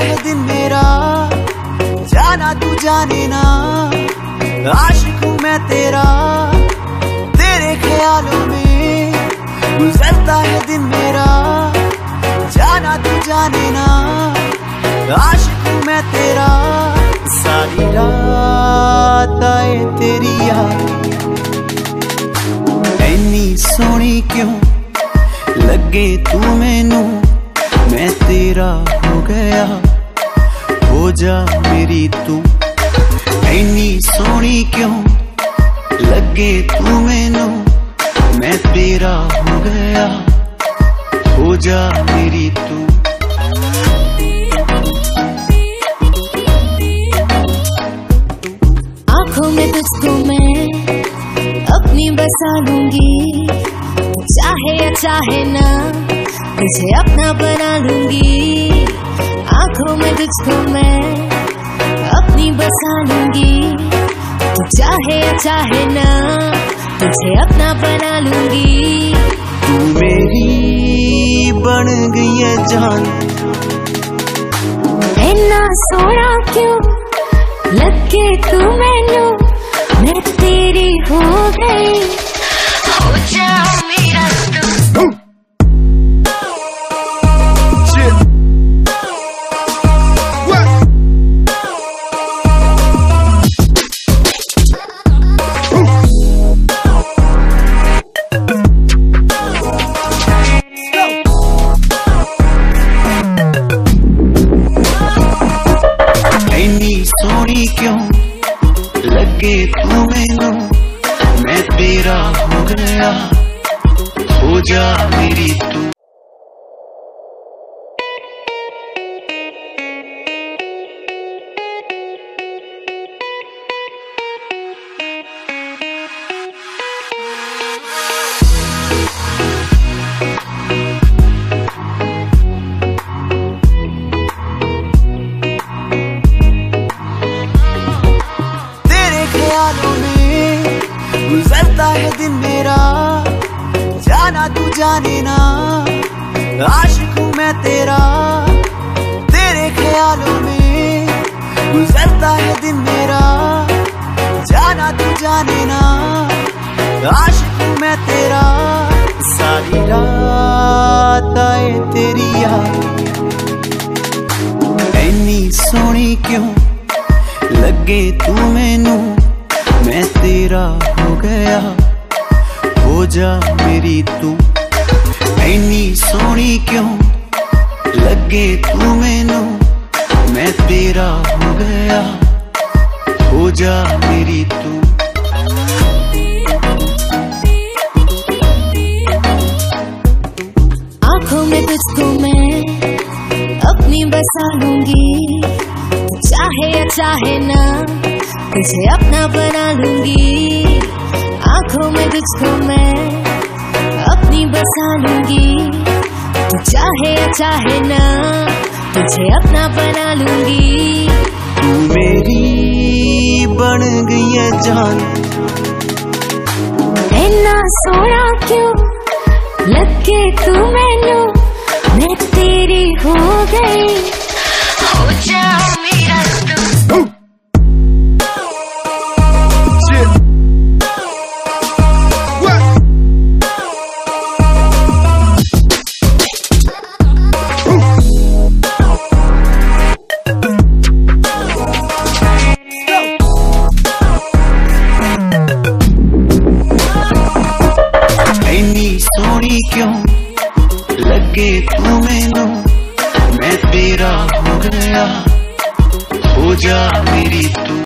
है दिन मेरा, जाना तू जाने ना, आशिक हूँ मैं तेरा, तेरे ख्यालों में गुजरता है दिन मेरा, जाना तू जाने ना, आशिक हूँ मैं तेरा। सारी रात आए तेरी याद, एनी सोनी क्यों लगे तू मैनू, मैं तेरा हो गया, हो जा मेरी तू। एनी सोनी क्यों लगे तू मैनू, मैं तेरा हो गया, हो जा मेरी तू। आँखों में तुझको मैं अपनी बसा लूंगी, चाहे या चाहे ना तुझे अपना बना लूंगी। आँखों में तुझको मैं अपनी बसा लूंगी, तू चाहे या चाहे ना तुझे अपना बना लूंगी। तू मेरी बन गई है जान, इतना सोना क्यों लगे तू मैनू, मैं तेरी हो गई, हो जा मेरा तू। सोनी क्यों लगे तू मैनू, मैं तेरा हो गया, हो जा मेरी तू। गुजरता है दिन मेरा, जाना तू जाने ना, आशिक हूँ मैं तेरा, तेरे ख्यालों में गुजरता है दिन मेरा, जाना तू जाने ना, आशिक हूँ मैं तेरा। सारी रात आए तेरी याद, एनी सोनी क्यों लगे तू मैनू, मैं तेरा हो गया, हो जा मेरी तू। एनी सोनी क्यों लगे तू मैनू, मैं तेरा हो गया, हो जा मेरी तू। आँखों में तुझको मैं अपनी बसा लूंगी, चाहे या चाहे ना तुझे अपना बना लूंगी। आँखों में तुझको मैं अपनी बसा लूंगी, तू चाहे या चाहे ना तुझे अपना बना लूंगी। तू मेरी बन गई है जान, इतना सोना क्यों लगे तू मैनू, मैं तेरी हो गई, हो जा मेरा तू। सोनी क्यों लगे तू मैनू, मैं तेरा हो गया, हो जा मेरी तू।